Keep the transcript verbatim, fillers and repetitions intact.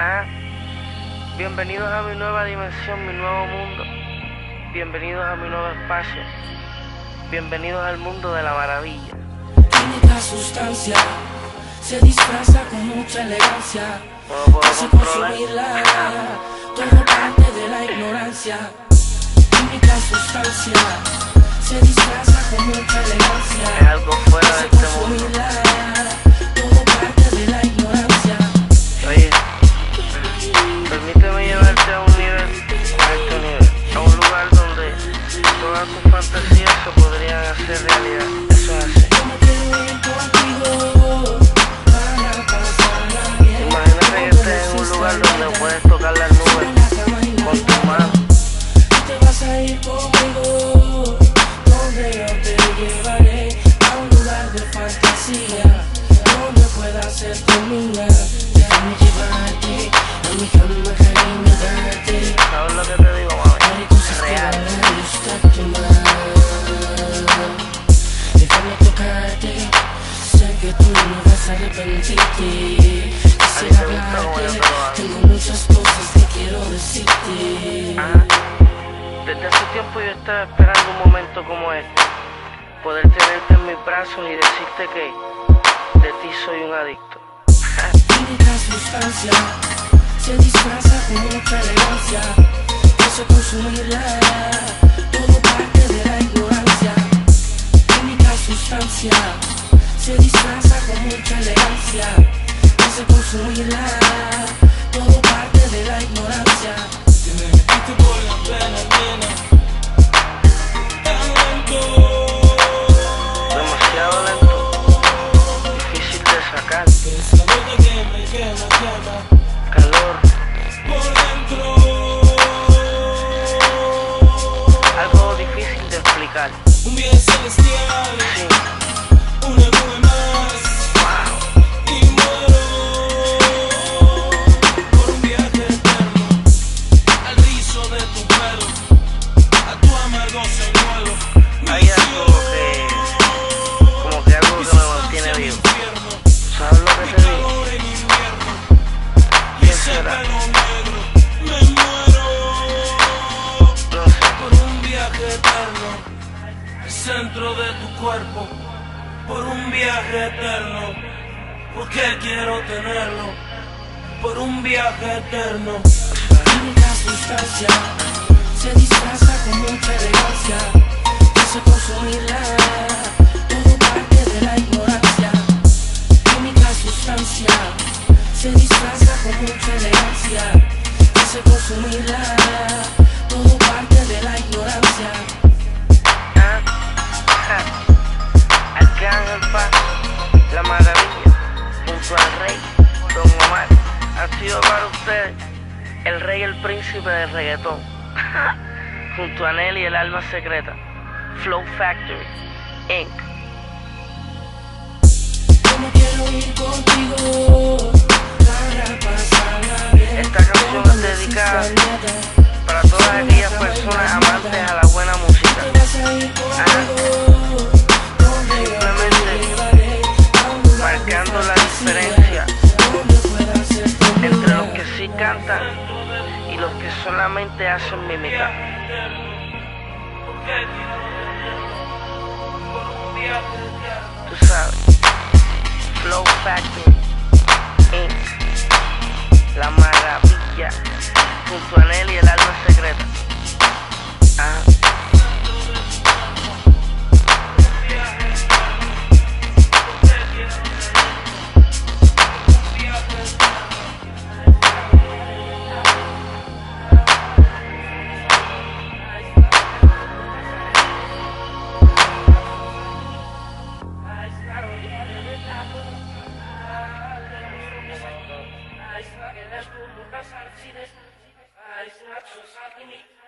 Ah, bienvenidos a mi nueva dimensión, mi nuevo mundo. Bienvenidos a mi nuevo espacio. Bienvenidos al mundo de la maravilla. Química sustancia se disfraza con mucha elegancia. No puedo Hace controlar. consumirla, todo parte de la ignorancia. Química sustancia se disfraza con mucha elegancia. Es algo fuera de Hace este mundo. consumirla, todo parte de la ignorancia. Oye, permíteme llevarte a un nivel, a este nivel, a un lugar donde todas tus fantasías se podrían hacer realidad. Eso es así. Yo me quiero ir contigo para pasarla bien. Imagínate que estés en un lugar donde puedes tocar las nubes con tu mano. Te vas a ir conmigo, donde yo te llevaré a un lugar de fantasía, donde puedas ser tu mía. Déjame llevarte a mi cama, cariño, darte. ¿Sabes lo que te digo, mami? Haré cosas que Real. van a gustarte más. Déjame tocarte, sé que tú no vas a arrepentirte. Quisiera hablarte, tengo muchas cosas que quiero decirte. Ajá. Desde hace tiempo yo estaba esperando un momento como este, poder tenerte en mis brazos y decirte que de ti soy un adicto. Química sustancia se disfraza con mucha elegancia. Hace consumirla, todo parte de la ignorancia. Química sustancia se disfraza con mucha elegancia. Hace consumirla, todo parte de la ignorancia. Te me metiste por la pena, nena. Tan lento, Demasiado lento, difícil de sacar, esa boca que me quema, quema calor, por dentro. algo difícil de explicar. Un viaje celestial, Sí, una nube más, wow. y muero por un viaje eterno, al rizo de tu pelo, a tu amargo señuelo. Hay algo que, como que algo que me mantiene vivo. ¿Sabes lo que te digo? ¿Quién será? Me muero No sé. por un viaje eterno, el centro de tu cuerpo, por un viaje eterno, porque quiero tenerlo, por un viaje eterno. Química sustancia se disfraza con mucha elegancia, hace consumirla, todo parte de la ignorancia. Química sustancia se disfraza con mucha elegancia, hace consumirla, todo parte de la ignorancia. Ah, ja. Arcángel Paz, la maravilla, junto al rey Don Omar, ha sido para ustedes el rey, el príncipe del reggaetón. Junto a Nelly, el alma secreta, Flow Factory, incorporated. Yo me quiero ir contigo para pasarla bien. Esta canción es dedicada para todas aquellas personas amantes a la buena música. Te vas a ir conmigo, donde yo te llevaré a un lugar de Marcando la fantasía, diferencia donde puedas ser tu entre los mía. que sí cantan y los que solamente hacen mímica. Tú sabes, Flow Factory, incorporated. La maravilla, junto a Nelly, el alma secreta. Ah. It's not so sad to me.